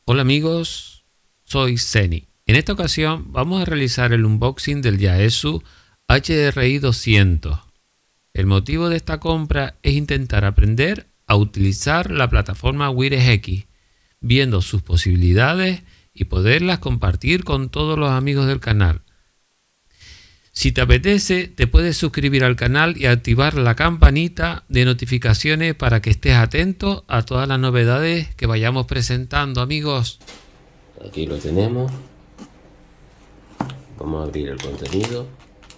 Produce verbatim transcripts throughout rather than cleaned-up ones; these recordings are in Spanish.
Hola amigos, soy Zeni. En esta ocasión vamos a realizar el unboxing del Yaesu H D R I doscientos. El motivo de esta compra es intentar aprender a utilizar la plataforma WiresX, viendo sus posibilidades y poderlas compartir con todos los amigos del canal. Si te apetece, te puedes suscribir al canal y activar la campanita de notificaciones para que estés atento a todas las novedades que vayamos presentando, amigos. Aquí lo tenemos. Vamos a abrir el contenido.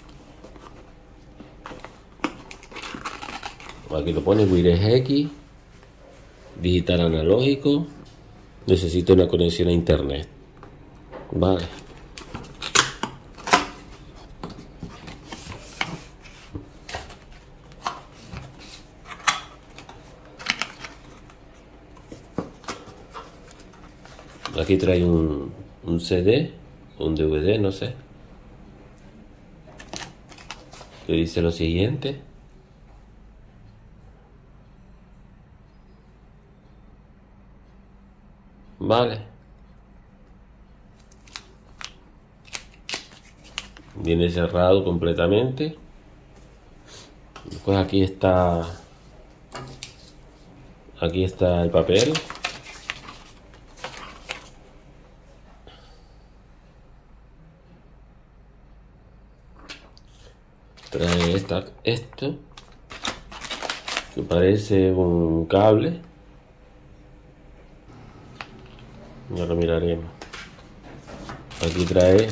Aquí lo pone WiresX, digital analógico. Necesito una conexión a internet. Vale. Aquí trae un, un C D, un D V D, no sé, que dice lo siguiente. Vale. Viene cerrado completamente. Después aquí está, aquí está el papel. Trae esta, esto que parece un cable. Ya lo miraremos. Aquí trae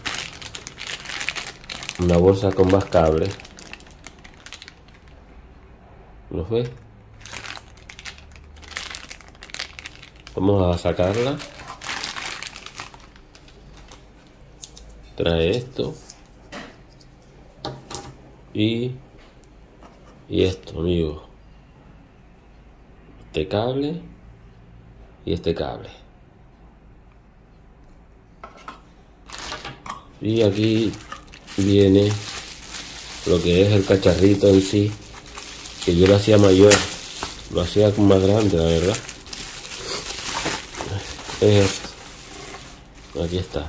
una bolsa con más cables. ¿Lo ves? Vamos a sacarla. Trae esto. Y, y esto, amigos, este cable y este cable. Y aquí viene lo que es el cacharrito en sí, que yo lo hacía mayor, lo hacía más grande, la verdad. Es esto. Aquí está.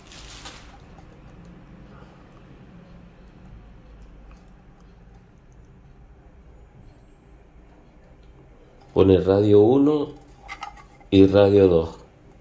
Pone radio uno y radio dos.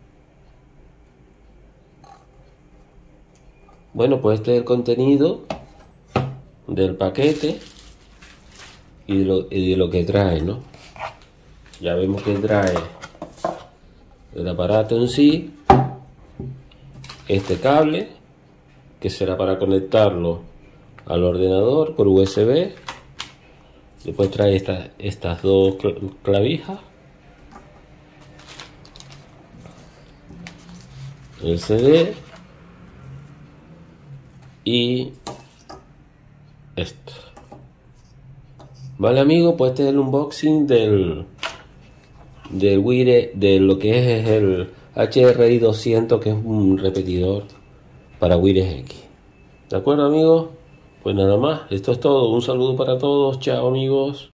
Bueno, pues este es el contenido del paquete y de lo, y de lo que trae, ¿no? Ya vemos que trae el aparato en sí, este cable, que será para conectarlo al ordenador por U S B. Después trae esta, estas dos clavijas, el C D y esto. Vale, amigos, pues este es el unboxing del del Wire, de lo que es el H D R I doscientos, que es un repetidor para WiresX. ¿De acuerdo, amigos? Pues nada más, esto es todo. Un saludo para todos. Chao, amigos.